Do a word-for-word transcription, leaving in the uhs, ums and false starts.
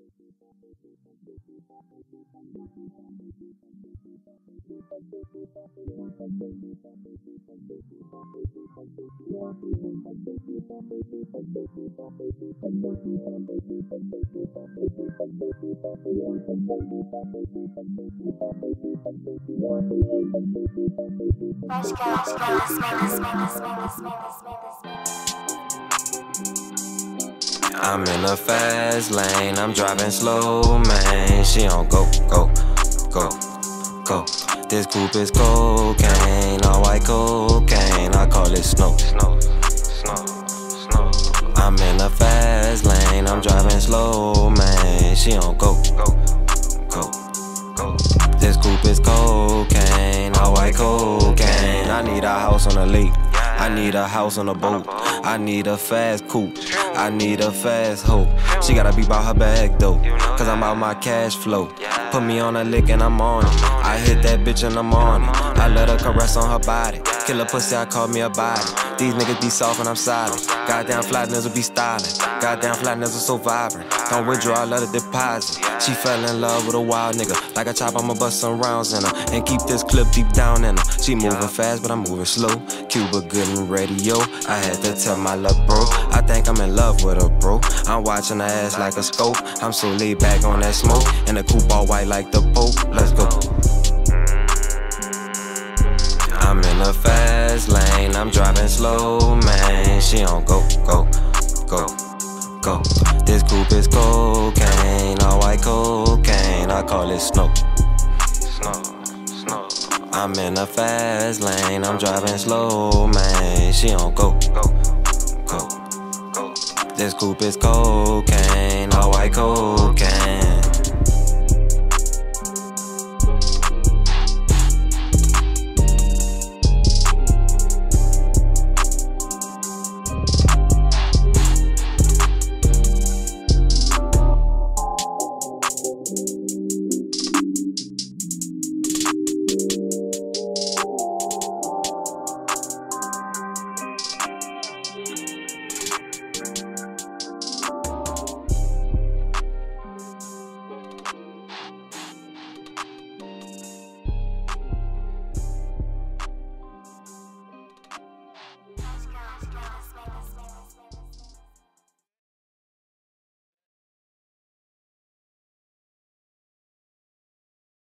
Let's go, let's go, let's go, let's go, let's go, let's go, let's go. I'm in a fast lane, I'm driving slow, man. She on go, go, go, go. This coupe is cocaine, all white cocaine. I call it snow, snow, snow, snow. I'm in a fast lane, I'm driving slow, man. She on go, go, go, go. This coupe is cocaine, all white cocaine. I need a house on a lake, I need a house on a boat, I need a fast coupe, I need a fast hoe. She gotta be about her bag though, cause I'm about my cash flow. Put me on a lick and I'm on it, I hit that bitch in the morning, I let her caress on her body. Killer pussy, I call me a body. These niggas be soft when I'm silent. Goddamn flat nizzle be styling. Goddamn flat nizzle so vibrant. Don't withdraw, let her deposit. She fell in love with a wild nigga. Like a chop, I'ma bust some rounds in her and keep this clip deep down in her. She moving fast, but I'm moving slow. Cuba Gooding radio. I had to tell my love bro, I think I'm in love with her, bro. I'm watching her ass like a scope. I'm so laid back on that smoke, and the coupe all white like the Pope. Let's go. I'm in a fast lane, I'm driving slow, man. She on go, go, go, go. This coupe is cocaine, all white cocaine. I call it snow, snow, snow. I'm in a fast lane, I'm driving slow, man. She on go, go, go, go. This coupe is cocaine, all white cocaine.